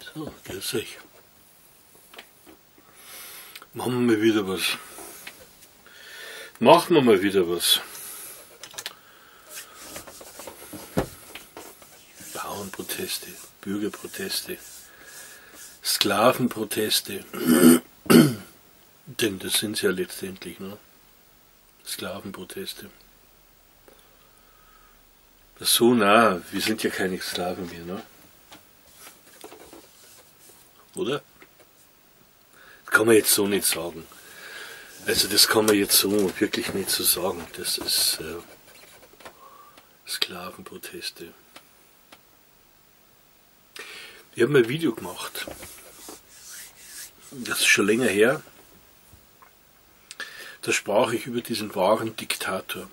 So, grüß euch. Machen wir mal wieder was. Machen wir mal wieder was. Bauernproteste, Bürgerproteste, Sklavenproteste. Denn das sind es ja letztendlich, ne? Sklavenproteste. Das ist so nah, wir sind ja keine Sklaven mehr, ne? Oder? Das kann man jetzt so nicht sagen. Also das kann man jetzt so wirklich nicht so sagen. Das ist Sklavenproteste. Ich habe mal ein Video gemacht. Das ist schon länger her. Da sprach ich über diesen wahren Diktator.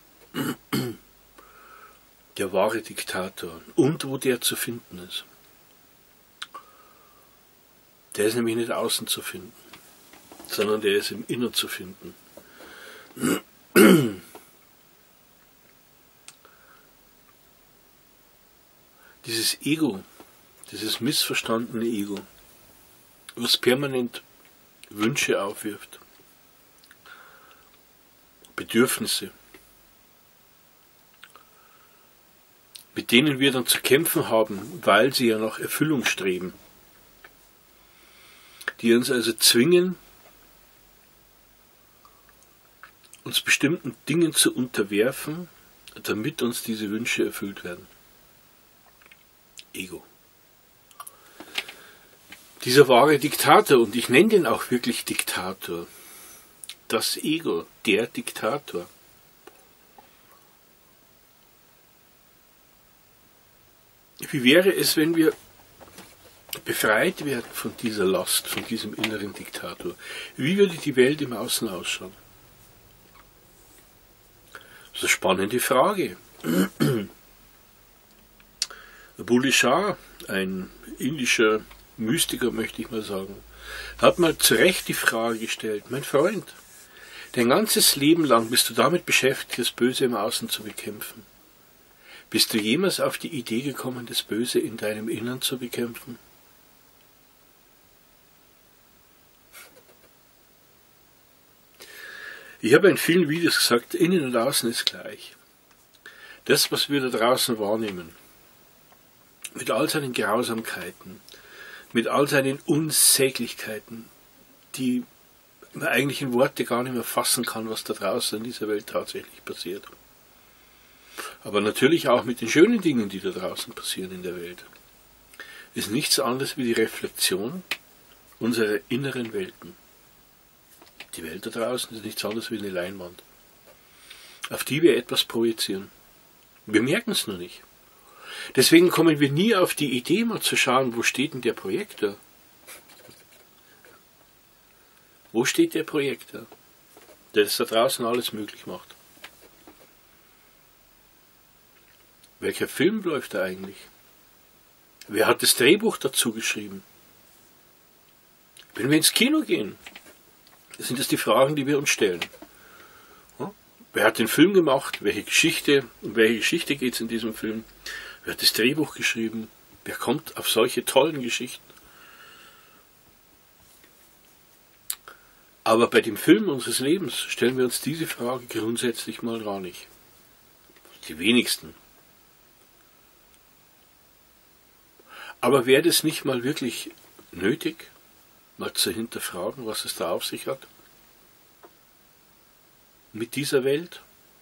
Der wahre Diktator. Und wo der zu finden ist. Der ist nämlich nicht außen zu finden, sondern der ist im Innern zu finden. Dieses Ego, dieses missverstandene Ego, was permanent Wünsche aufwirft, Bedürfnisse, mit denen wir dann zu kämpfen haben, weil sie ja nach Erfüllung streben, die uns also zwingen, uns bestimmten Dingen zu unterwerfen, damit uns diese Wünsche erfüllt werden. Ego. Dieser wahre Diktator, und ich nenne den auch wirklich Diktator, das Ego, der Diktator. Wie wäre es, wenn wir befreit werden von dieser Last, von diesem inneren Diktator? Wie würde die Welt im Außen ausschauen? Das ist eine spannende Frage. Bullhe Shah, ein indischer Mystiker, möchte ich mal sagen, hat mal zu Recht die Frage gestellt: Mein Freund, dein ganzes Leben lang bist du damit beschäftigt, das Böse im Außen zu bekämpfen. Bist du jemals auf die Idee gekommen, das Böse in deinem Innern zu bekämpfen? Ich habe in vielen Videos gesagt, innen und außen ist gleich. Das, was wir da draußen wahrnehmen, mit all seinen Grausamkeiten, mit all seinen Unsäglichkeiten, die man eigentlich in Worte gar nicht mehr fassen kann, was da draußen in dieser Welt tatsächlich passiert. Aber natürlich auch mit den schönen Dingen, die da draußen passieren in der Welt, ist nichts anderes wie die Reflexion unserer inneren Welten. Die Welt da draußen ist nichts anderes wie eine Leinwand, auf die wir etwas projizieren. Wir merken es nur nicht. Deswegen kommen wir nie auf die Idee, mal zu schauen, wo steht denn der Projektor? Wo steht der Projektor, der das da draußen alles möglich macht? Welcher Film läuft da eigentlich? Wer hat das Drehbuch dazu geschrieben? Wenn wir ins Kino gehen, sind das die Fragen, die wir uns stellen. Wer hat den Film gemacht? Um welche Geschichte geht es in diesem Film? Wer hat das Drehbuch geschrieben? Wer kommt auf solche tollen Geschichten? Aber bei dem Film unseres Lebens stellen wir uns diese Frage grundsätzlich mal gar nicht. Die wenigsten. Aber wäre das nicht mal wirklich nötig, mal zu hinterfragen, was es da auf sich hat? Mit dieser Welt?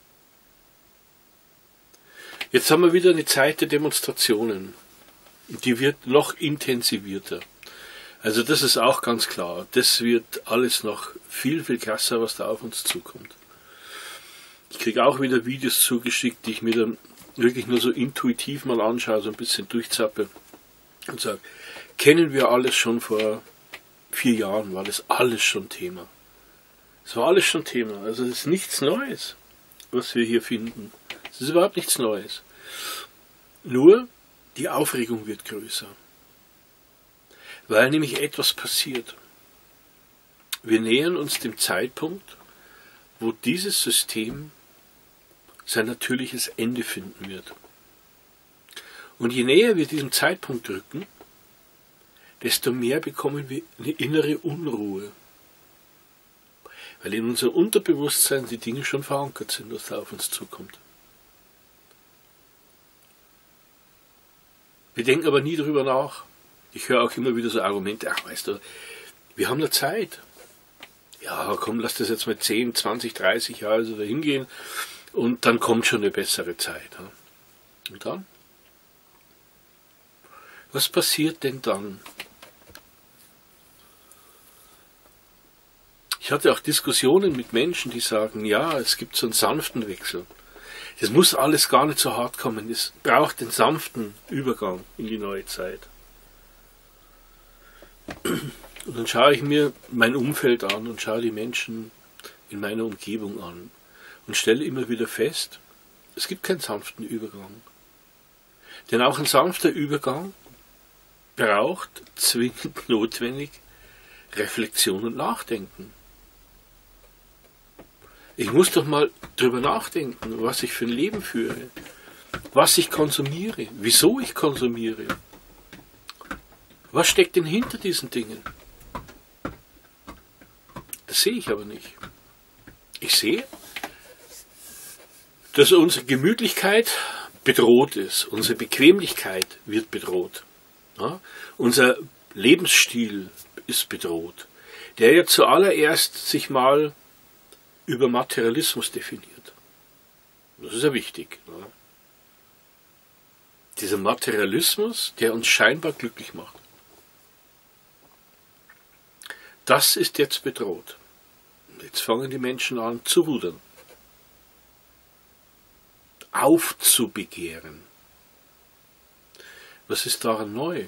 Jetzt haben wir wieder eine Zeit der Demonstrationen. Die wird noch intensivierter. Also das ist auch ganz klar. Das wird alles noch viel, viel krasser, was da auf uns zukommt. Ich kriege auch wieder Videos zugeschickt, die ich mir dann wirklich nur so intuitiv mal anschaue, so ein bisschen durchzappe und sage, kennen wir alles schon vor 4 Jahren, war das alles schon Thema. Es war alles schon Thema. Also es ist nichts Neues, was wir hier finden. Es ist überhaupt nichts Neues. Nur die Aufregung wird größer. Weil nämlich etwas passiert. Wir nähern uns dem Zeitpunkt, wo dieses System sein natürliches Ende finden wird. Und je näher wir diesem Zeitpunkt rücken, desto mehr bekommen wir eine innere Unruhe. Weil in unserem Unterbewusstsein die Dinge schon verankert sind, was da auf uns zukommt. Wir denken aber nie darüber nach. Ich höre auch immer wieder so Argumente, ach weißt du, wir haben noch Zeit. Ja, komm, lass das jetzt mal 10, 20, 30 Jahre so dahin gehen und dann kommt schon eine bessere Zeit. Und dann? Was passiert denn dann? Ich hatte auch Diskussionen mit Menschen, die sagen, ja, es gibt so einen sanften Wechsel. Das muss alles gar nicht so hart kommen. Es braucht den sanften Übergang in die neue Zeit. Und dann schaue ich mir mein Umfeld an und schaue die Menschen in meiner Umgebung an und stelle immer wieder fest, es gibt keinen sanften Übergang. Denn auch ein sanfter Übergang braucht zwingend notwendig Reflexion und Nachdenken. Ich muss doch mal drüber nachdenken, was ich für ein Leben führe, was ich konsumiere, wieso ich konsumiere. Was steckt denn hinter diesen Dingen? Das sehe ich aber nicht. Ich sehe, dass unsere Gemütlichkeit bedroht ist, unsere Bequemlichkeit wird bedroht. Ja? Unser Lebensstil ist bedroht, der ja zuallererst sich mal über Materialismus definiert. Das ist ja wichtig. Ja? Dieser Materialismus, der uns scheinbar glücklich macht. Das ist jetzt bedroht. Und jetzt fangen die Menschen an zu rudern. Aufzubegehren. Was ist daran neu?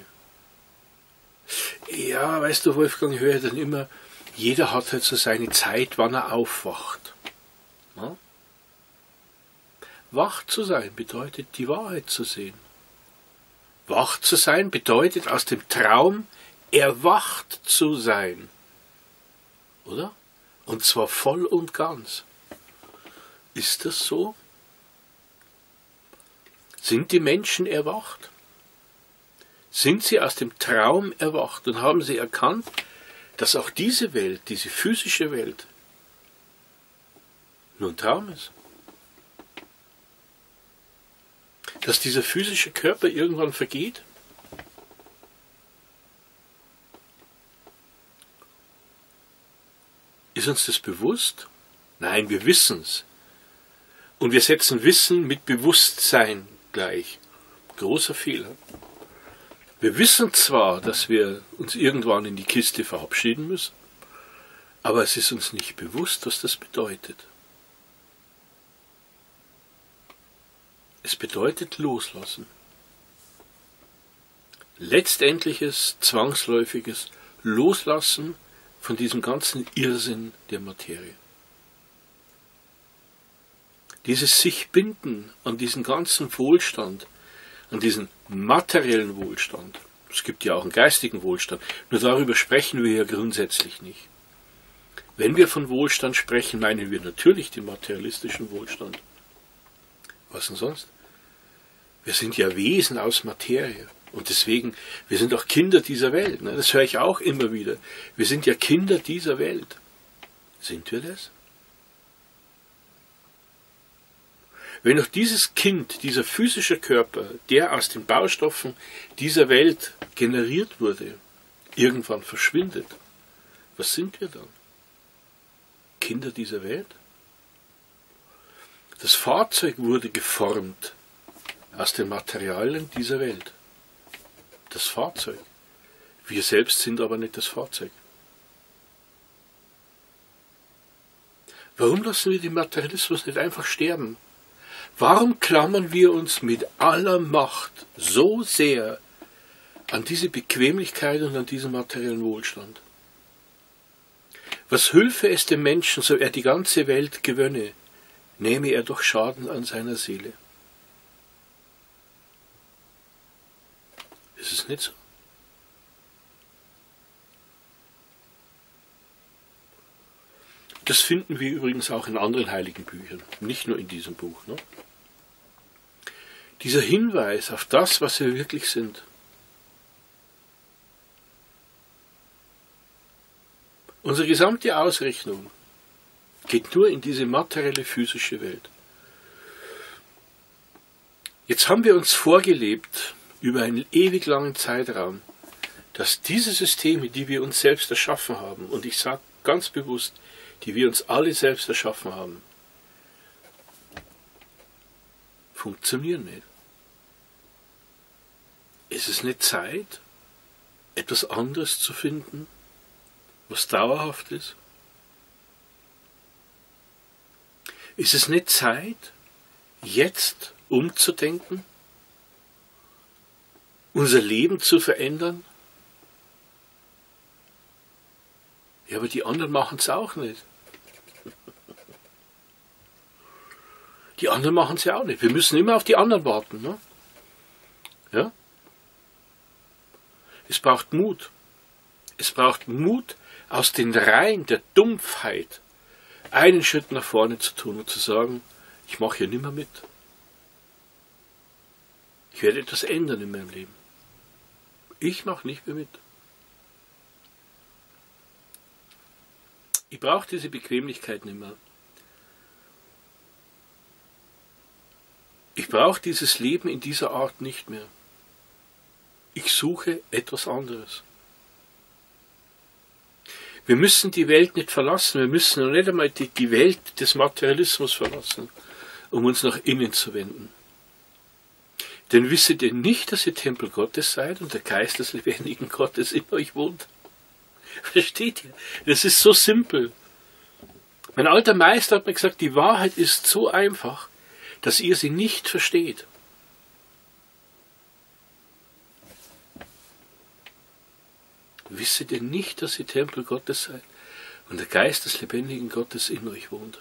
Ja, weißt du, Wolfgang, höre dann immer, jeder hat halt so seine Zeit, wann er aufwacht. Ja? Wach zu sein bedeutet, die Wahrheit zu sehen. Wach zu sein bedeutet, aus dem Traum erwacht zu sein. Oder? Und zwar voll und ganz. Ist das so? Sind die Menschen erwacht? Sind sie aus dem Traum erwacht und haben sie erkannt, dass auch diese Welt, diese physische Welt, nur ein Traum ist? Dass dieser physische Körper irgendwann vergeht? Ist uns das bewusst? Nein, wir wissen es. Und wir setzen Wissen mit Bewusstsein gleich. Großer Fehler. Wir wissen zwar, dass wir uns irgendwann in die Kiste verabschieden müssen, aber es ist uns nicht bewusst, was das bedeutet. Es bedeutet loslassen. Letztendliches, zwangsläufiges Loslassen von diesem ganzen Irrsinn der Materie. Dieses sich binden an diesen ganzen Wohlstand, an diesen materiellen Wohlstand. Es gibt ja auch einen geistigen Wohlstand, nur darüber sprechen wir ja grundsätzlich nicht. Wenn wir von Wohlstand sprechen, meinen wir natürlich den materialistischen Wohlstand. Was denn sonst? Wir sind ja Wesen aus Materie. Und deswegen, wir sind auch Kinder dieser Welt. Ne? Das höre ich auch immer wieder. Wir sind ja Kinder dieser Welt. Sind wir das? Wenn auch dieses Kind, dieser physische Körper, der aus den Baustoffen dieser Welt generiert wurde, irgendwann verschwindet, was sind wir dann? Kinder dieser Welt? Das Fahrzeug wurde geformt aus den Materialien dieser Welt. Das Fahrzeug. Wir selbst sind aber nicht das Fahrzeug. Warum lassen wir den Materialismus nicht einfach sterben? Warum klammern wir uns mit aller Macht so sehr an diese Bequemlichkeit und an diesen materiellen Wohlstand? Was hülfe es dem Menschen, so er die ganze Welt gewönne, nehme er doch Schaden an seiner Seele. Ist es nicht so? Das finden wir übrigens auch in anderen heiligen Büchern, nicht nur in diesem Buch. Ne? Dieser Hinweis auf das, was wir wirklich sind. Unsere gesamte Ausrechnung geht nur in diese materielle, physische Welt. Jetzt haben wir uns vorgelebt, über einen ewig langen Zeitraum, dass diese Systeme, die wir uns selbst erschaffen haben, und ich sage ganz bewusst, die wir uns alle selbst erschaffen haben, funktionieren nicht. Ist es nicht Zeit, etwas anderes zu finden, was dauerhaft ist? Ist es nicht Zeit, jetzt umzudenken, unser Leben zu verändern? Ja, aber die anderen machen es auch nicht. Die anderen machen es ja auch nicht. Wir müssen immer auf die anderen warten. Ne? Ja? Es braucht Mut. Es braucht Mut, aus den Reihen der Dumpfheit einen Schritt nach vorne zu tun und zu sagen, ich mache hier nicht mehr mit. Ich werde etwas ändern in meinem Leben. Ich mache nicht mehr mit. Ich brauche diese Bequemlichkeit nicht mehr. Ich brauche dieses Leben in dieser Art nicht mehr. Ich suche etwas anderes. Wir müssen die Welt nicht verlassen, wir müssen noch nicht einmal die Welt des Materialismus verlassen, um uns nach innen zu wenden. Denn wisset ihr nicht, dass ihr Tempel Gottes seid und der Geist des lebendigen Gottes in euch wohnt? Versteht ihr? Das ist so simpel. Mein alter Meister hat mir gesagt, die Wahrheit ist so einfach, dass ihr sie nicht versteht. Wisset ihr nicht, dass ihr Tempel Gottes seid und der Geist des lebendigen Gottes in euch wohnt?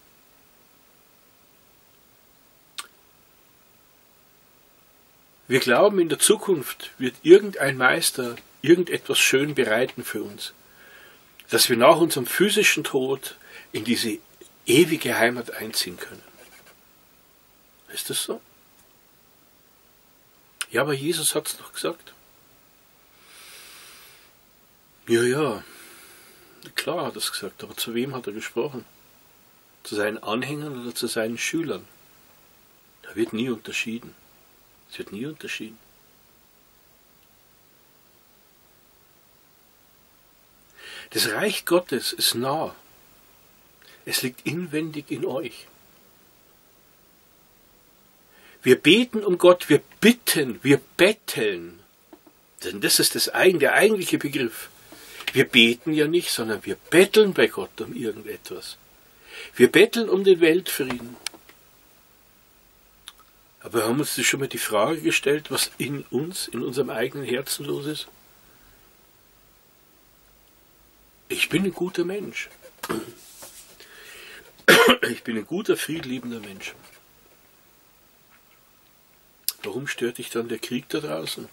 Wir glauben, in der Zukunft wird irgendein Meister irgendetwas schön bereiten für uns, dass wir nach unserem physischen Tod in diese ewige Heimat einziehen können. Ist das so? Ja, aber Jesus hat es doch gesagt. Ja, klar hat er es gesagt, aber zu wem hat er gesprochen? Zu seinen Anhängern oder zu seinen Schülern? Da wird nie unterschieden. Es wird nie unterschieden. Das Reich Gottes ist nah. Es liegt inwendig in euch. Wir beten um Gott, wir bitten, wir betteln. Denn das ist der eigentliche Begriff. Wir beten ja nicht, sondern wir betteln bei Gott um irgendetwas. Wir betteln um den Weltfrieden. Aber wir haben uns schon mal die Frage gestellt, was in uns, in unserem eigenen Herzen los ist? Ich bin ein guter Mensch. Ich bin ein guter, friedliebender Mensch. Warum stört dich dann der Krieg da draußen?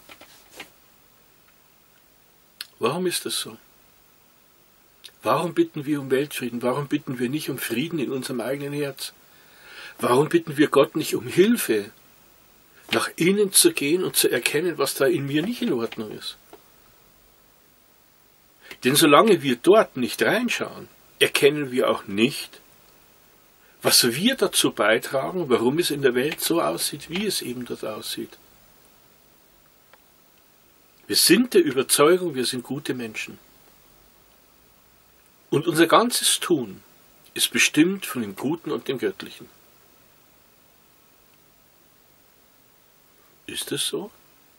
Warum ist das so? Warum bitten wir um Weltfrieden? Warum bitten wir nicht um Frieden in unserem eigenen Herz? Warum bitten wir Gott nicht um Hilfe, nach innen zu gehen und zu erkennen, was da in mir nicht in Ordnung ist? Denn solange wir dort nicht reinschauen, erkennen wir auch nicht, was wir dazu beitragen, warum es in der Welt so aussieht, wie es eben dort aussieht. Wir sind der Überzeugung, wir sind gute Menschen. Und unser ganzes Tun ist bestimmt von dem Guten und dem Göttlichen. Ist es so?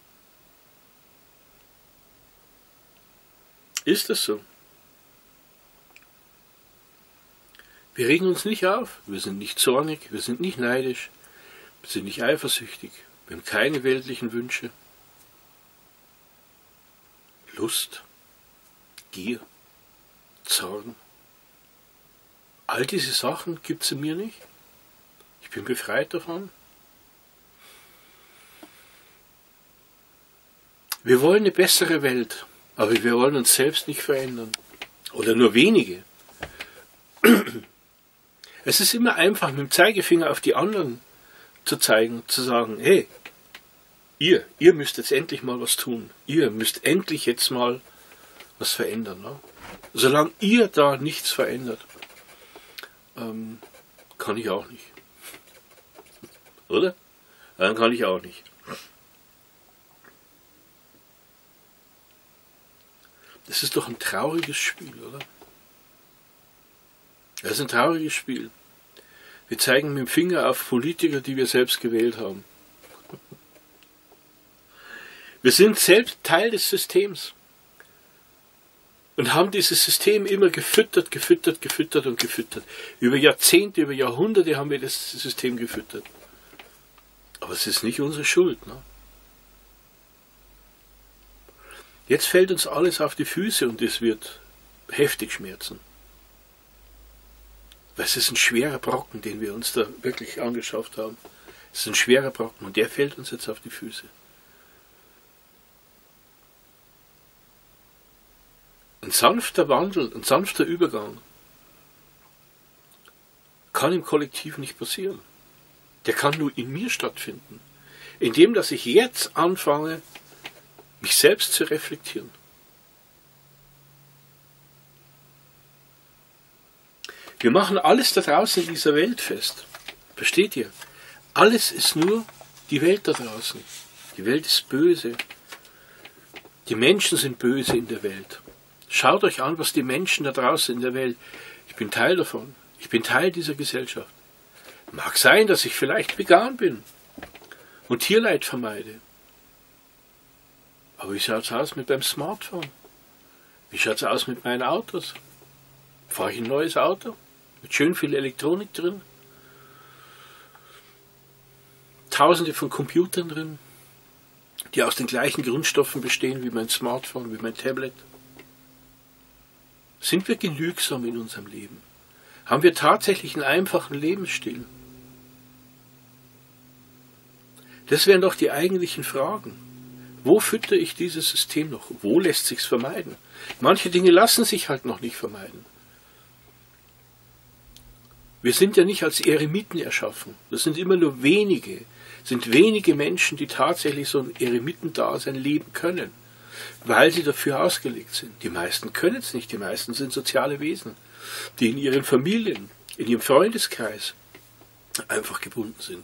Ist es so? Wir regen uns nicht auf, wir sind nicht zornig, wir sind nicht neidisch, wir sind nicht eifersüchtig, wir haben keine weltlichen Wünsche. Lust, Gier, Zorn. All diese Sachen gibt es in mir nicht. Ich bin befreit davon. Wir wollen eine bessere Welt, aber wir wollen uns selbst nicht verändern. Oder nur wenige. Es ist immer einfach, mit dem Zeigefinger auf die anderen zu zeigen, zu sagen, hey, ihr müsst jetzt endlich mal was tun. Ihr müsst endlich jetzt mal was verändern. Ne? Solange ihr da nichts verändert, kann ich auch nicht. Oder? Dann kann ich auch nicht. Das ist doch ein trauriges Spiel, oder? Das ist ein trauriges Spiel. Wir zeigen mit dem Finger auf Politiker, die wir selbst gewählt haben. Wir sind selbst Teil des Systems und haben dieses System immer gefüttert. Über Jahrzehnte, über Jahrhunderte haben wir das System gefüttert. Aber es ist nicht unsere Schuld. Ne? Jetzt fällt uns alles auf die Füße und es wird heftig schmerzen. Weil es ist ein schwerer Brocken, den wir uns da wirklich angeschafft haben. Es ist ein schwerer Brocken und der fällt uns jetzt auf die Füße. Ein sanfter Wandel, ein sanfter Übergang kann im Kollektiv nicht passieren. Der kann nur in mir stattfinden. Indem, dass ich jetzt anfange, mich selbst zu reflektieren. Wir machen alles da draußen in dieser Welt fest. Versteht ihr? Alles ist nur die Welt da draußen. Die Welt ist böse. Die Menschen sind böse in der Welt. Schaut euch an, was die Menschen da draußen in der Welt. Ich bin Teil davon. Ich bin Teil dieser Gesellschaft. Mag sein, dass ich vielleicht vegan bin und Tierleid vermeide. Aber wie schaut es aus mit meinem Smartphone? Wie schaut es aus mit meinen Autos? Fahre ich ein neues Auto? Mit schön viel Elektronik drin? Tausende von Computern drin, die aus den gleichen Grundstoffen bestehen wie mein Smartphone, wie mein Tablet. Sind wir genügsam in unserem Leben? Haben wir tatsächlich einen einfachen Lebensstil? Das wären doch die eigentlichen Fragen. Wo füttere ich dieses System noch? Wo lässt sich's vermeiden? Manche Dinge lassen sich halt noch nicht vermeiden. Wir sind ja nicht als Eremiten erschaffen. Das sind immer nur wenige Menschen, die tatsächlich so ein Eremitendasein leben können, weil sie dafür ausgelegt sind. Die meisten können es nicht. Die meisten sind soziale Wesen, die in ihren Familien, in ihrem Freundeskreis einfach gebunden sind.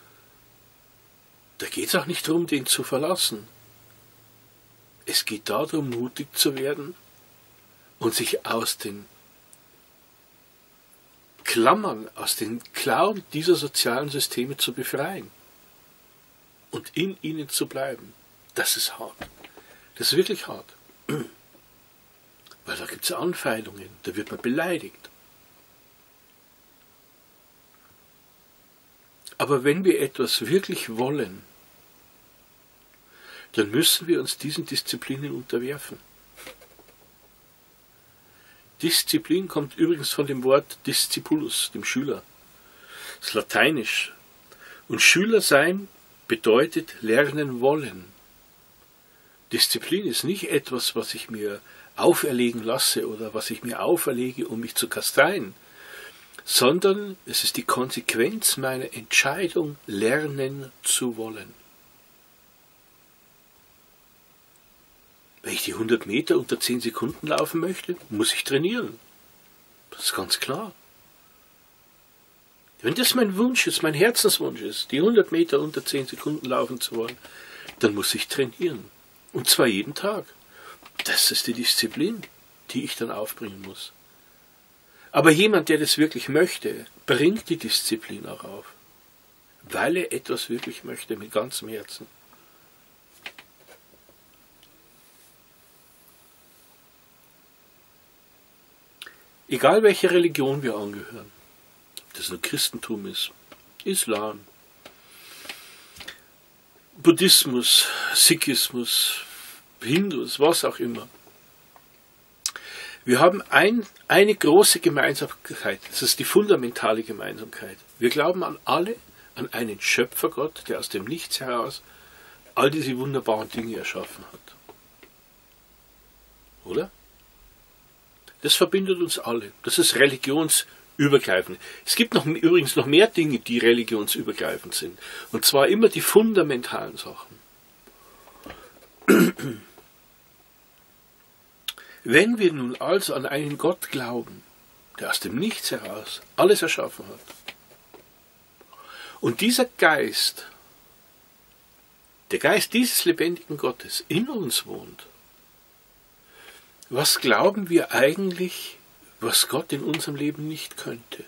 Da geht es auch nicht darum, den zu verlassen. Es geht darum, mutig zu werden und sich aus den Klammern, aus den Klauen dieser sozialen Systeme zu befreien und in ihnen zu bleiben. Das ist hart. Das ist wirklich hart. Weil da gibt es Anfeindungen, da wird man beleidigt. Aber wenn wir etwas wirklich wollen, dann müssen wir uns diesen Disziplinen unterwerfen. Disziplin kommt übrigens von dem Wort Discipulus, dem Schüler. Das ist lateinisch. Und Schüler sein bedeutet lernen wollen. Disziplin ist nicht etwas, was ich mir auferlegen lasse oder was ich mir auferlege, um mich zu kasteien, sondern es ist die Konsequenz meiner Entscheidung, lernen zu wollen. Wenn ich die 100 Meter unter 10 Sekunden laufen möchte, muss ich trainieren. Das ist ganz klar. Wenn das mein Wunsch ist, mein Herzenswunsch ist, die 100 Meter unter 10 Sekunden laufen zu wollen, dann muss ich trainieren. Und zwar jeden Tag. Das ist die Disziplin, die ich dann aufbringen muss. Aber jemand, der das wirklich möchte, bringt die Disziplin auch auf. Weil er etwas wirklich möchte, mit ganzem Herzen. Egal welche Religion wir angehören, ob das nur Christentum ist, Islam, Buddhismus, Sikhismus, Hindus, was auch immer. Wir haben eine große Gemeinsamkeit, das ist die fundamentale Gemeinsamkeit. Wir glauben an einen Schöpfergott, der aus dem Nichts heraus all diese wunderbaren Dinge erschaffen hat. Oder? Das verbindet uns alle. Das ist religionsübergreifend. Es gibt übrigens noch mehr Dinge, die religionsübergreifend sind. Und zwar immer die fundamentalen Sachen. Wenn wir nun also an einen Gott glauben, der aus dem Nichts heraus alles erschaffen hat, und dieser Geist, der Geist dieses lebendigen Gottes in uns wohnt, was glauben wir eigentlich, was Gott in unserem Leben nicht könnte?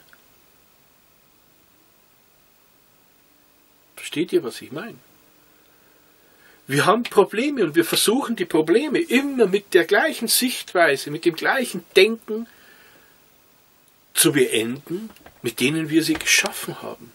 Versteht ihr, was ich meine? Wir haben Probleme und wir versuchen die Probleme immer mit der gleichen Sichtweise, mit dem gleichen Denken zu beenden, mit denen wir sie geschaffen haben.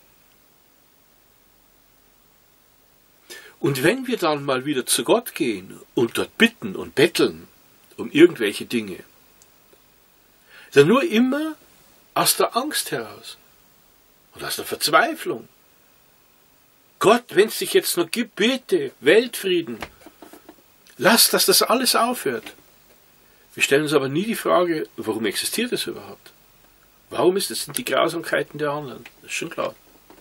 Und wenn wir dann mal wieder zu Gott gehen und dort bitten und betteln um irgendwelche Dinge, dann nur immer aus der Angst heraus und aus der Verzweiflung. Gott, wenn es dich jetzt noch gibt, bitte, Weltfrieden. Lass, dass das alles aufhört. Wir stellen uns aber nie die Frage, warum existiert es überhaupt? Warum sind die Grausamkeiten der anderen? Das ist schon klar.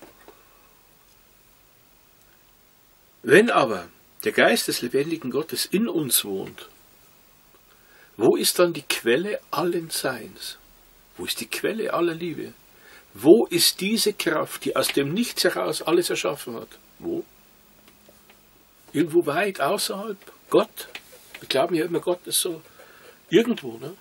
Wenn aber der Geist des lebendigen Gottes in uns wohnt, wo ist dann die Quelle allen Seins? Wo ist die Quelle aller Liebe? Wo ist diese Kraft, die aus dem Nichts heraus alles erschaffen hat? Wo? Irgendwo weit außerhalb? Gott? Wir glauben ja immer, Gott ist so irgendwo, ne?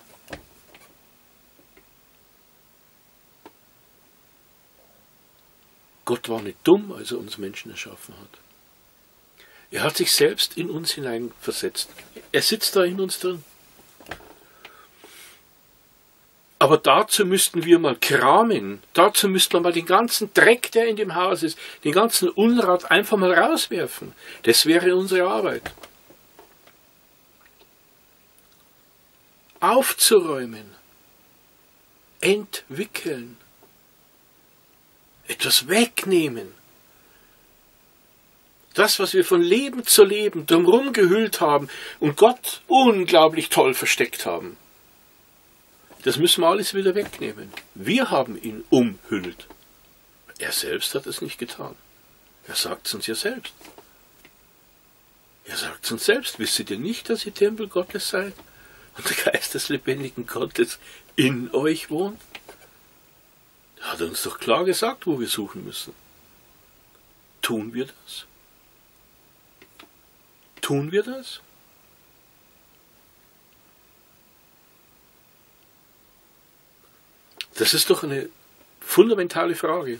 Gott war nicht dumm, als er uns Menschen erschaffen hat. Er hat sich selbst in uns hineinversetzt. Er sitzt da in uns drin. Aber dazu müssten wir mal kramen. Dazu müssten wir mal den ganzen Dreck, der in dem Haus ist, den ganzen Unrat einfach mal rauswerfen. Das wäre unsere Arbeit. Aufzuräumen. Entwickeln. Etwas wegnehmen. Das, was wir von Leben zu Leben drumherum gehüllt haben und Gott unglaublich toll versteckt haben, das müssen wir alles wieder wegnehmen. Wir haben ihn umhüllt. Er selbst hat es nicht getan. Er sagt es uns ja selbst. Er sagt es uns selbst. Wisst ihr nicht, dass ihr Tempel Gottes seid und der Geist des lebendigen Gottes in euch wohnt? Er hat uns doch klar gesagt, wo wir suchen müssen. Tun wir das? Tun wir das? Das ist doch eine fundamentale Frage.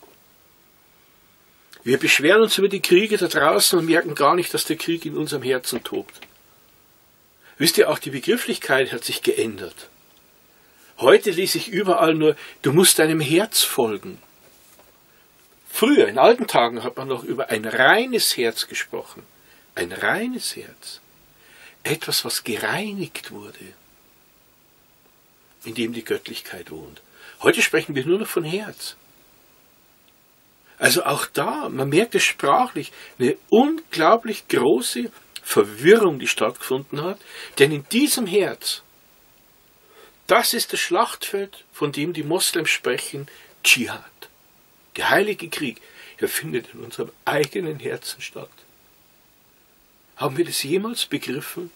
Wir beschweren uns über die Kriege da draußen und merken gar nicht, dass der Krieg in unserem Herzen tobt. Wisst ihr, auch die Begrifflichkeit hat sich geändert. Heute lese ich überall nur, du musst deinem Herz folgen. Früher, in alten Tagen, hat man noch über ein reines Herz gesprochen. Ein reines Herz. Etwas, was gereinigt wurde, in dem die Göttlichkeit wohnt. Heute sprechen wir nur noch von Herz. Also auch da, man merkt es sprachlich, eine unglaublich große Verwirrung, die stattgefunden hat. Denn in diesem Herz, das ist das Schlachtfeld, von dem die Moslems sprechen, Dschihad. Der heilige Krieg, er findet in unserem eigenen Herzen statt. Haben wir das jemals begriffen?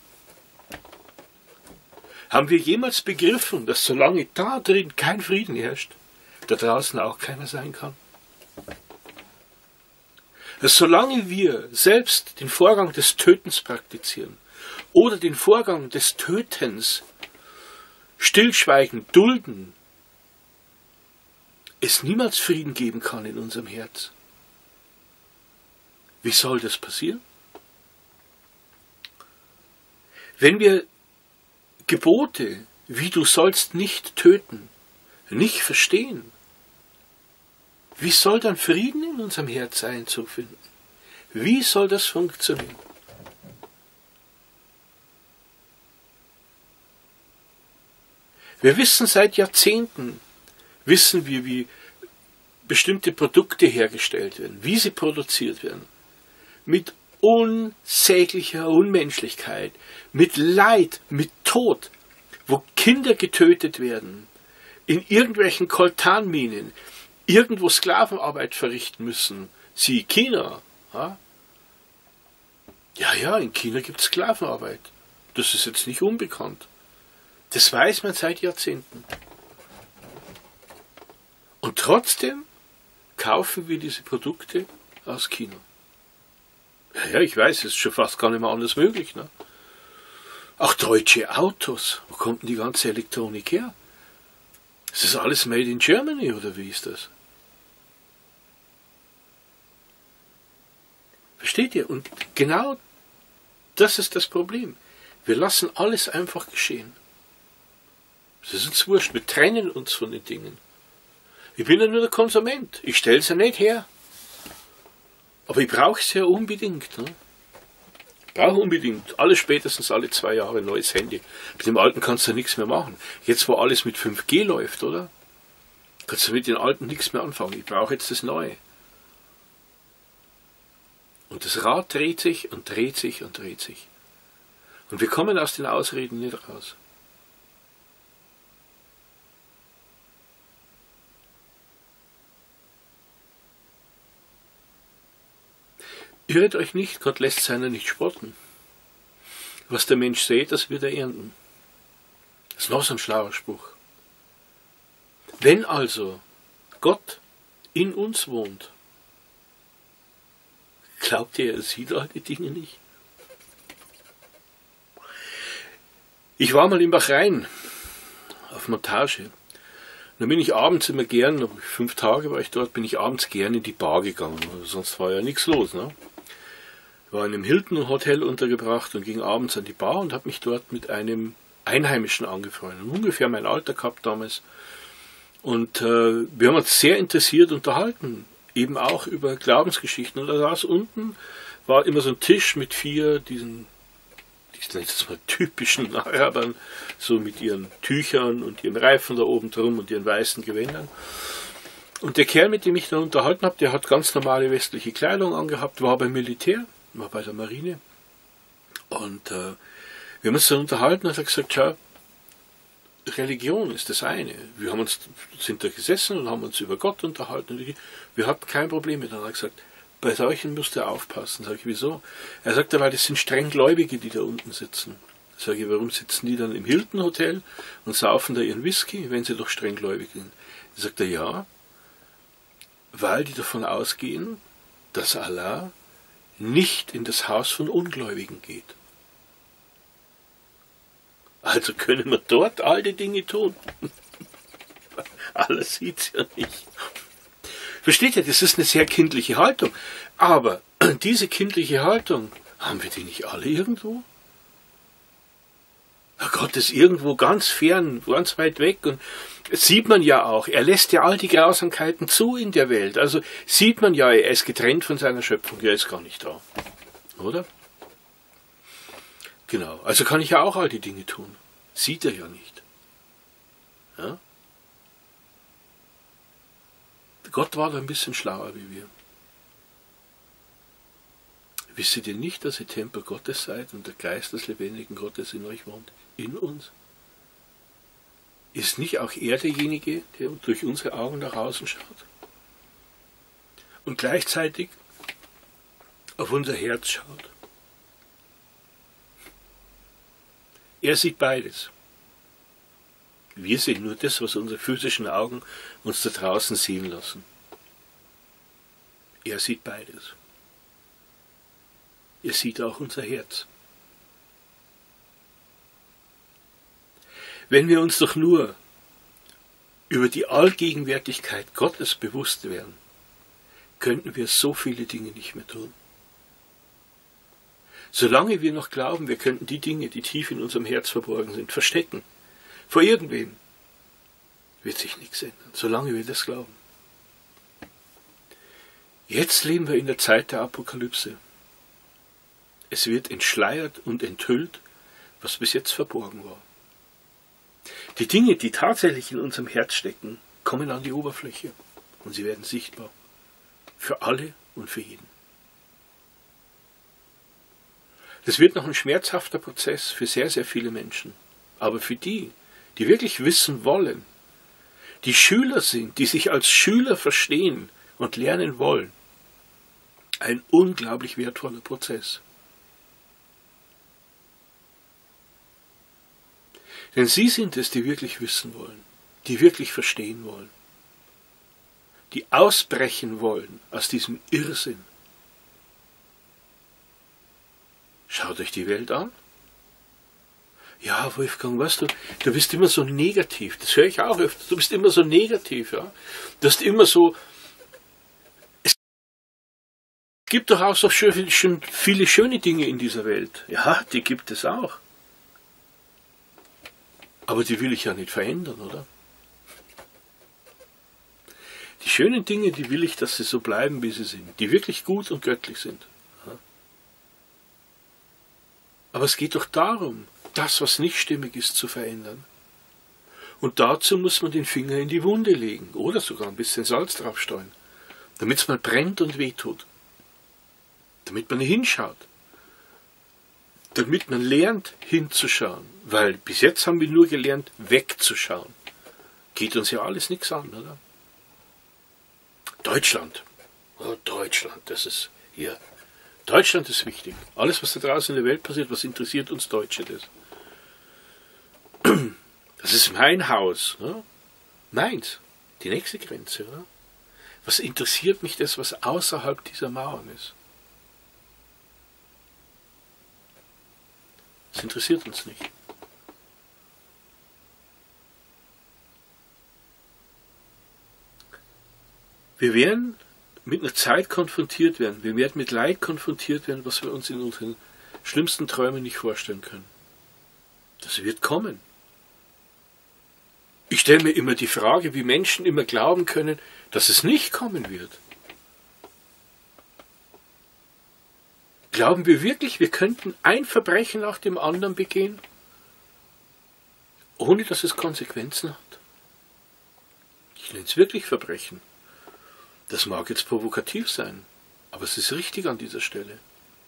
Haben wir jemals begriffen, dass solange da drin kein Frieden herrscht, da draußen auch keiner sein kann? Dass solange wir selbst den Vorgang des Tötens praktizieren oder den Vorgang des Tötens stillschweigen, dulden, es niemals Frieden geben kann in unserem Herz. Wie soll das passieren? Wenn wir Gebote, wie du sollst nicht töten, nicht verstehen, wie soll dann Frieden in unserem Herz Einzug finden? Wie soll das funktionieren? Wir wissen seit Jahrzehnten, wissen wir, wie bestimmte Produkte hergestellt werden, wie sie produziert werden. Mit unsäglicher Unmenschlichkeit, mit Leid, mit Tod, wo Kinder getötet werden, in irgendwelchen Koltanminen, irgendwo Sklavenarbeit verrichten müssen. Siehe China. Ja, in China gibt es Sklavenarbeit. Das ist jetzt nicht unbekannt. Das weiß man seit Jahrzehnten. Und trotzdem kaufen wir diese Produkte aus China. Ja, ich weiß, es ist schon fast gar nicht mehr anders möglich. Ne? Auch deutsche Autos. Wo kommt denn die ganze Elektronik her? Ist das alles made in Germany oder wie ist das? Versteht ihr? Und genau das ist das Problem. Wir lassen alles einfach geschehen. Es ist uns wurscht. Wir trennen uns von den Dingen. Ich bin ja nur der Konsument. Ich stelle es ja nicht her. Aber ich brauche es ja unbedingt. Ne? Ich brauche unbedingt. Spätestens alle 2 Jahre ein neues Handy. Mit dem alten kannst du ja nichts mehr machen. Jetzt, wo alles mit 5G läuft, oder? Kannst du mit den alten nichts mehr anfangen. Ich brauche jetzt das Neue. Und das Rad dreht sich und dreht sich und dreht sich. Und wir kommen aus den Ausreden nicht raus. Irret euch nicht, Gott lässt seiner nicht spotten. Was der Mensch sät, das wird er ernten. Das ist noch so ein schlauer Spruch. Wenn also Gott in uns wohnt, glaubt ihr, er sieht all die Dinge nicht? Ich war mal in Bahrain auf Montage. Da bin ich abends immer gern, 5 Tage war ich dort, bin ich abends gern in die Bar gegangen. Sonst war ja nichts los. Ne? Ich war in einem Hilton Hotel untergebracht und ging abends an die Bar und habe mich dort mit einem Einheimischen angefreundet. Ungefähr mein Alter gehabt damals. Und wir haben uns sehr interessiert unterhalten. Eben auch über Glaubensgeschichten. Und da saß unten, war immer so ein Tisch mit 4 diesen jetzt mal typischen Arabern, so mit ihren Tüchern und ihren Reifen da oben drum und ihren weißen Gewändern. Und der Kerl, mit dem ich da unterhalten habe, der hat ganz normale westliche Kleidung angehabt, war beim Militär, war bei der Marine. Und wir haben uns dann unterhalten und er hat gesagt, schau, Religion ist das eine. Sind da gesessen und haben uns über Gott unterhalten. Wir hatten kein Problem mit. Dann hat er gesagt, bei solchen musst du aufpassen. Sag ich, wieso? Er sagt, weil das sind Strenggläubige, die da unten sitzen. Sag ich, warum sitzen die dann im Hilton Hotel und saufen da ihren Whisky, wenn sie doch strenggläubig sind? Da sagt er, ja, weil die davon ausgehen, dass Allah nicht in das Haus von Ungläubigen geht. Also können wir dort all die Dinge tun. Allah sieht's ja nicht. Versteht ihr, das ist eine sehr kindliche Haltung. Aber diese kindliche Haltung, haben wir die nicht alle irgendwo? Oh Gott ist irgendwo ganz fern, ganz weit weg. Und das sieht man ja auch. Er lässt ja all die Grausamkeiten zu in der Welt. Also sieht man ja, er ist getrennt von seiner Schöpfung. Er ist gar nicht da. Oder? Genau. Also kann ich ja auch all die Dinge tun. Sieht er ja nicht. Ja? Gott war da ein bisschen schlauer wie wir. Wisst ihr nicht, dass ihr Tempel Gottes seid und der Geist des lebendigen Gottes in euch wohnt? In uns? Ist nicht auch er derjenige, der durch unsere Augen nach außen schaut? Und gleichzeitig auf unser Herz schaut? Er sieht beides. Wir sehen nur das, was unsere physischen Augen uns da draußen sehen lassen. Er sieht beides. Er sieht auch unser Herz. Wenn wir uns doch nur über die Allgegenwärtigkeit Gottes bewusst wären, könnten wir so viele Dinge nicht mehr tun. Solange wir noch glauben, wir könnten die Dinge, die tief in unserem Herz verborgen sind, verstecken, vor irgendwem, wird sich nichts ändern, solange wir das glauben. Jetzt leben wir in der Zeit der Apokalypse. Es wird entschleiert und enthüllt, was bis jetzt verborgen war. Die Dinge, die tatsächlich in unserem Herz stecken, kommen an die Oberfläche und sie werden sichtbar. Für alle und für jeden. Das wird noch ein schmerzhafter Prozess für sehr, sehr viele Menschen. Aber für die, die wirklich wissen wollen, die Schüler sind, die sich als Schüler verstehen und lernen wollen, ein unglaublich wertvoller Prozess. Denn sie sind es, die wirklich wissen wollen, die wirklich verstehen wollen, die ausbrechen wollen aus diesem Irrsinn. Schaut euch die Welt an. Ja, Wolfgang, weißt du bist immer so negativ. Das höre ich auch öfter. Du bist immer so negativ. Ja? Du hast immer so... Es gibt doch auch so schon viele schöne Dinge in dieser Welt. Ja, die gibt es auch. Aber die will ich ja nicht verändern, oder? Die schönen Dinge, die will ich, dass sie so bleiben, wie sie sind. Die wirklich gut und göttlich sind. Ja? Aber es geht doch darum, das, was nicht stimmig ist, zu verändern. Und dazu muss man den Finger in die Wunde legen oder sogar ein bisschen Salz draufstreuen, damit es mal brennt und wehtut. Damit man hinschaut. Damit man lernt, hinzuschauen. Weil bis jetzt haben wir nur gelernt, wegzuschauen. Geht uns ja alles nichts an, oder? Deutschland. Oh, Deutschland, das ist hier. Deutschland ist wichtig. Alles, was da draußen in der Welt passiert, was interessiert uns Deutsche das? Das ist mein Haus. Ne? Meins. Die nächste Grenze. Oder? Was interessiert mich das, was außerhalb dieser Mauern ist? Das interessiert uns nicht. Wir werden mit einer Zeit konfrontiert werden. Wir werden mit Leid konfrontiert werden, was wir uns in unseren schlimmsten Träumen nicht vorstellen können. Das wird kommen. Ich stelle mir immer die Frage, wie Menschen immer glauben können, dass es nicht kommen wird. Glauben wir wirklich, wir könnten ein Verbrechen nach dem anderen begehen, ohne dass es Konsequenzen hat? Ich nenne es wirklich Verbrechen. Das mag jetzt provokativ sein, aber es ist richtig an dieser Stelle.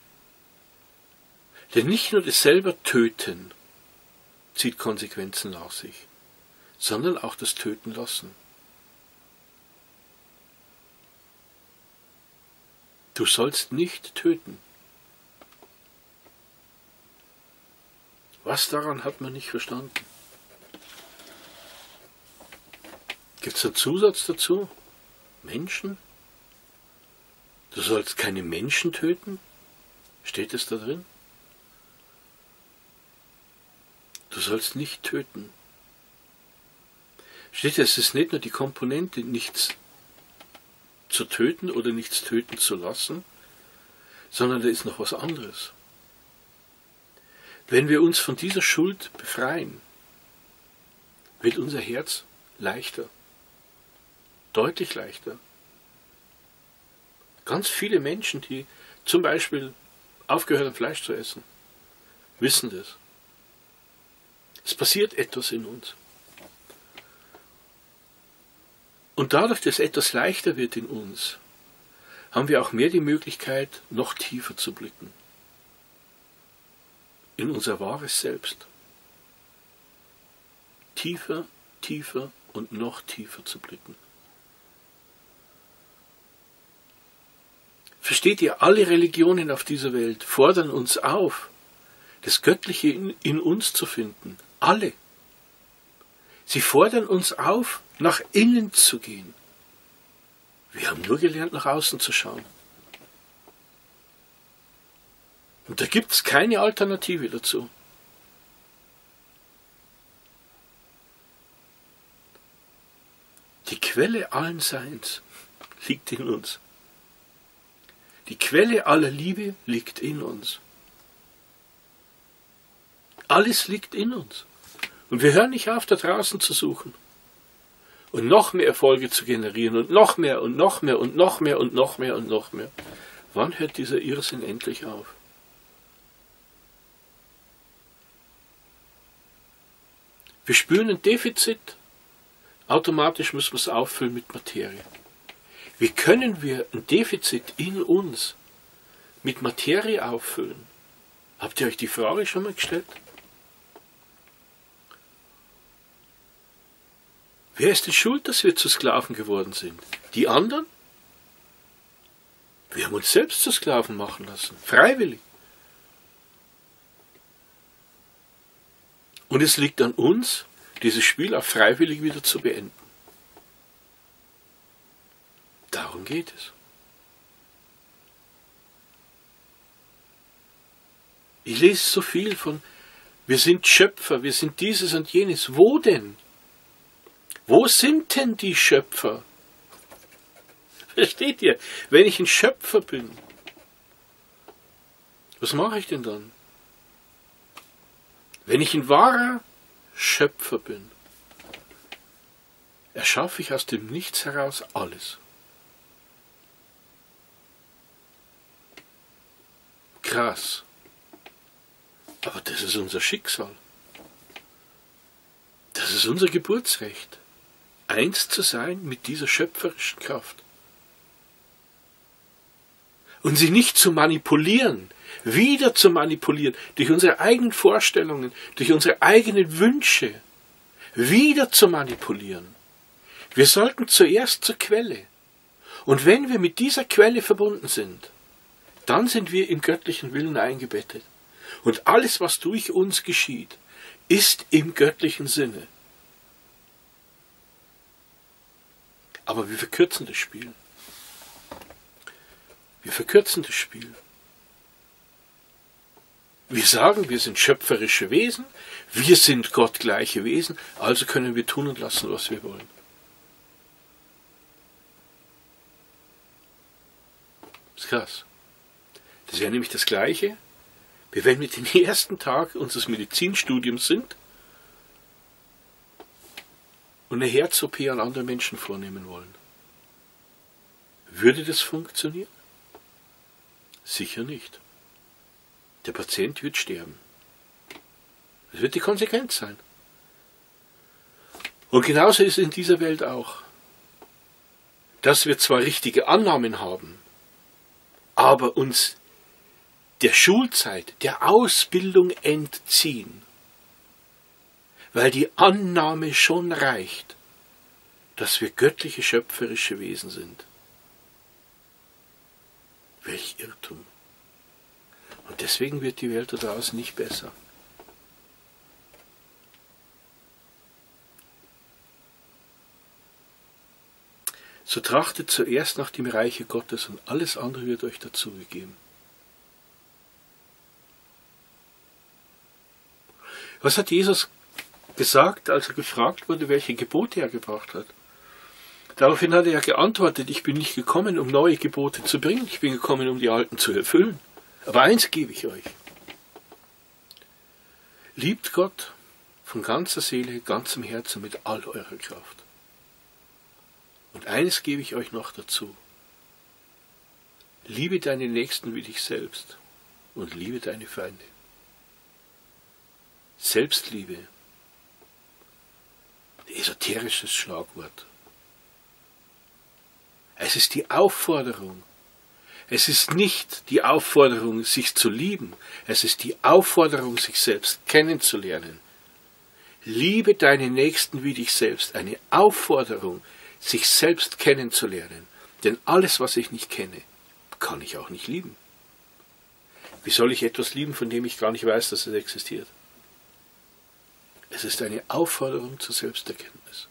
Denn nicht nur das selber Töten zieht Konsequenzen nach sich, sondern auch das Töten lassen. Du sollst nicht töten. Was daran hat man nicht verstanden? Gibt es einen Zusatz dazu? Menschen? Du sollst keine Menschen töten? Steht es da drin? Du sollst nicht töten. Steht es ist nicht nur die Komponente, nichts zu töten oder nichts töten zu lassen, sondern da ist noch was anderes. Wenn wir uns von dieser Schuld befreien, wird unser Herz leichter. Deutlich leichter. Ganz viele Menschen, die zum Beispiel aufgehört haben, Fleisch zu essen, wissen das. Es passiert etwas in uns. Und dadurch, dass etwas leichter wird in uns, haben wir auch mehr die Möglichkeit, noch tiefer zu blicken. In unser wahres Selbst. Tiefer, tiefer und noch tiefer zu blicken. Versteht ihr, alle Religionen auf dieser Welt fordern uns auf, das Göttliche in uns zu finden. Alle. Sie fordern uns auf, nach innen zu gehen. Wir haben nur gelernt, nach außen zu schauen. Und da gibt es keine Alternative dazu. Die Quelle allen Seins liegt in uns. Die Quelle aller Liebe liegt in uns. Alles liegt in uns. Und wir hören nicht auf, da draußen zu suchen. Und noch mehr Erfolge zu generieren und noch mehr und noch mehr und noch mehr und noch mehr und noch mehr. Wann hört dieser Irrsinn endlich auf? Wir spüren ein Defizit. Automatisch müssen wir es auffüllen mit Materie. Wie können wir ein Defizit in uns mit Materie auffüllen? Habt ihr euch die Frage schon mal gestellt? Wer ist denn schuld, dass wir zu Sklaven geworden sind? Die anderen? Wir haben uns selbst zu Sklaven machen lassen, freiwillig. Und es liegt an uns, dieses Spiel auch freiwillig wieder zu beenden. Darum geht es. Ich lese so viel von, wir sind Schöpfer, wir sind dieses und jenes. Wo denn? Wo sind denn die Schöpfer? Versteht ihr? Wenn ich ein Schöpfer bin, was mache ich denn dann? Wenn ich ein wahrer Schöpfer bin, erschaffe ich aus dem Nichts heraus alles. Krass. Aber das ist unser Schicksal. Das ist unser Geburtsrecht. Eins zu sein mit dieser schöpferischen Kraft. Und sie nicht zu manipulieren, wieder zu manipulieren, durch unsere eigenen Vorstellungen, durch unsere eigenen Wünsche, wieder zu manipulieren. Wir sollten zuerst zur Quelle. Und wenn wir mit dieser Quelle verbunden sind, dann sind wir im göttlichen Willen eingebettet. Und alles, was durch uns geschieht, ist im göttlichen Sinne. Aber wir verkürzen das Spiel. Wir verkürzen das Spiel. Wir sagen, wir sind schöpferische Wesen, wir sind gottgleiche Wesen, also können wir tun und lassen, was wir wollen. Das ist krass. Das wäre nämlich das Gleiche, wie wenn wir den ersten Tag unseres Medizinstudiums sind und eine Herz-OP an anderen Menschen vornehmen wollen. Würde das funktionieren? Sicher nicht. Der Patient wird sterben. Das wird die Konsequenz sein. Und genauso ist es in dieser Welt auch. Dass wir zwar richtige Annahmen haben, aber uns der Schulzeit, der Ausbildung entziehen, weil die Annahme schon reicht, dass wir göttliche, schöpferische Wesen sind. Welch Irrtum. Und deswegen wird die Welt da draußen nicht besser. So trachtet zuerst nach dem Reiche Gottes und alles andere wird euch dazugegeben. Was hat Jesus gesagt, als er gefragt wurde, welche Gebote er gebracht hat? Daraufhin hat er ja geantwortet, ich bin nicht gekommen, um neue Gebote zu bringen, ich bin gekommen, um die alten zu erfüllen. Aber eins gebe ich euch. Liebt Gott von ganzer Seele, ganzem Herzen, mit all eurer Kraft. Und eines gebe ich euch noch dazu. Liebe deinen Nächsten wie dich selbst und liebe deine Feinde. Selbstliebe. Ein esoterisches Schlagwort. Es ist die Aufforderung. Es ist nicht die Aufforderung, sich zu lieben. Es ist die Aufforderung, sich selbst kennenzulernen. Liebe deinen Nächsten wie dich selbst. Eine Aufforderung, sich selbst kennenzulernen. Denn alles, was ich nicht kenne, kann ich auch nicht lieben. Wie soll ich etwas lieben, von dem ich gar nicht weiß, dass es existiert? Es ist eine Aufforderung zur Selbsterkenntnis.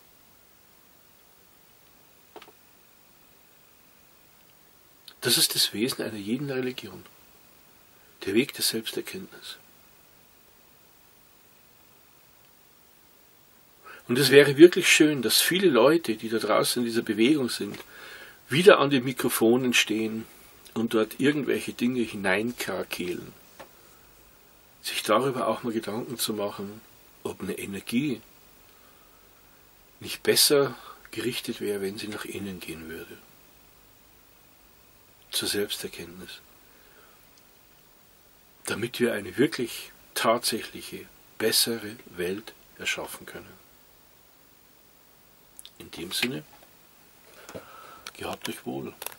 Das ist das Wesen einer jeden Religion. Der Weg der Selbsterkenntnis. Und es wäre wirklich schön, dass viele Leute, die da draußen in dieser Bewegung sind, wieder an den Mikrofonen stehen und dort irgendwelche Dinge hineinkarkelen. Sich darüber auch mal Gedanken zu machen, ob eine Energie nicht besser gerichtet wäre, wenn sie nach innen gehen würde. Zur Selbsterkenntnis. Damit wir eine wirklich tatsächliche, bessere Welt erschaffen können. In dem Sinne, gehabt euch wohl.